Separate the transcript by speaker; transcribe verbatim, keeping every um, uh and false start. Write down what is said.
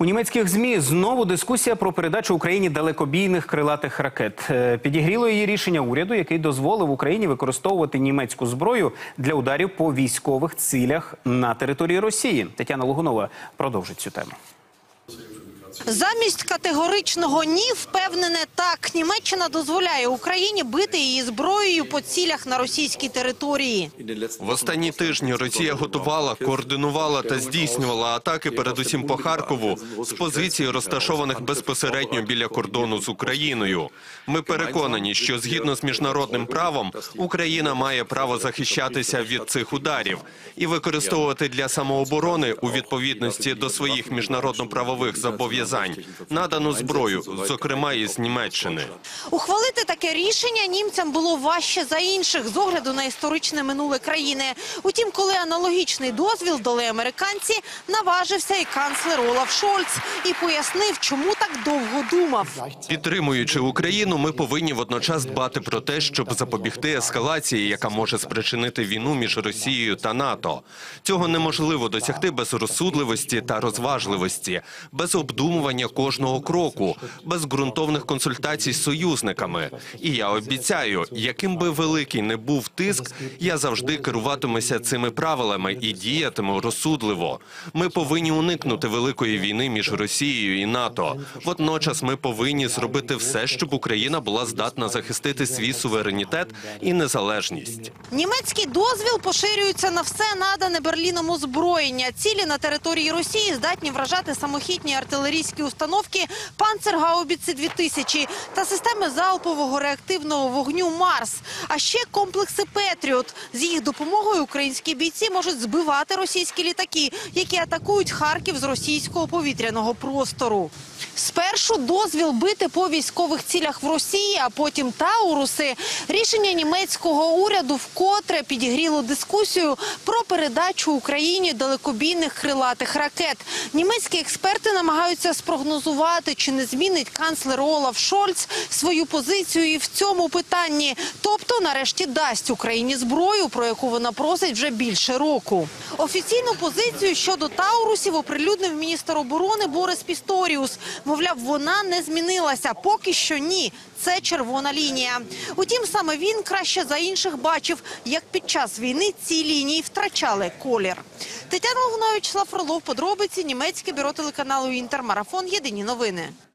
Speaker 1: У німецьких ЗМІ знову дискусія про передачу Україні далекобійних крилатих ракет. Підігріло її рішення уряду, який дозволив Україні використовувати німецьку зброю для ударів по військових цілях на території Росії. Тетяна Логунова продовжить цю тему.
Speaker 2: Замість категоричного «ні» впевнене «так». Німеччина дозволяє Україні бити її зброєю по цілях на російській території.
Speaker 3: В останні тижні Росія готувала, координувала та здійснювала атаки передусім по Харкову з позицій, розташованих безпосередньо біля кордону з Україною. Ми переконані, що згідно з міжнародним правом Україна має право захищатися від цих ударів і використовувати для самооборони у відповідності до своїх міжнародно-правових зобов'язань надану зброю, зокрема із Німеччини.
Speaker 2: Ухвалити таке рішення німцям було важче за інших з огляду на історичне минуле країни. Утім, коли аналогічний дозвіл дали американці, наважився і канцлер Олаф Шольц і пояснив, чому так довго думав.
Speaker 3: Підтримуючи Україну, ми повинні водночас дбати про те, щоб запобігти ескалації, яка може спричинити війну між Росією та НАТО. Цього неможливо досягти без розсудливості та розважливості, без обдумування кожного кроку, без ґрунтовних консультацій з союзниками. І я обіцяю, яким би великий не був тиск, я завжди керуватимуся цими правилами і діятиму розсудливо. Ми повинні уникнути великої війни між Росією і НАТО. Водночас ми повинні зробити все, щоб Україна була здатна захистити свій суверенітет і незалежність.
Speaker 2: Німецький дозвіл поширюється на все надане Берліном озброєння. Цілі на території Росії здатні вражати самохідні артилерійські установки «Панцергаубіци дві тисячі» та системи залпового реактивного вогню «Марс». А ще комплекси «Петріот». З їх допомогою українські бійці можуть збивати російські літаки, які атакують Харків з російського повітряного простору. Спершу дозвіл бити по військових цілях в Росії, а потім Тауруси. Рішення німецького уряду вкотре підігріло дискусію про передачу Україні далекобійних крилатих ракет. Німецькі експерти намагаються спрогнозувати, чи не змінить канцлер Олаф Шольц свою позицію і в цьому питанні. Тобто, нарешті, дасть Україні зброю, про яку вона просить вже більше року. Офіційну позицію щодо Таурусів оприлюднив міністр оборони Борис Пісторіус. Мовляв, вона не змінилася. Поки що ні. Це червона лінія. Утім, саме він краще за інших бачив, як під час війни ці лінії втрачали колір. Тетяна Логунова, Вячеслав Фролов, подробиці, німецьке бюро телеканалу «Інтер», марафон, єдині новини.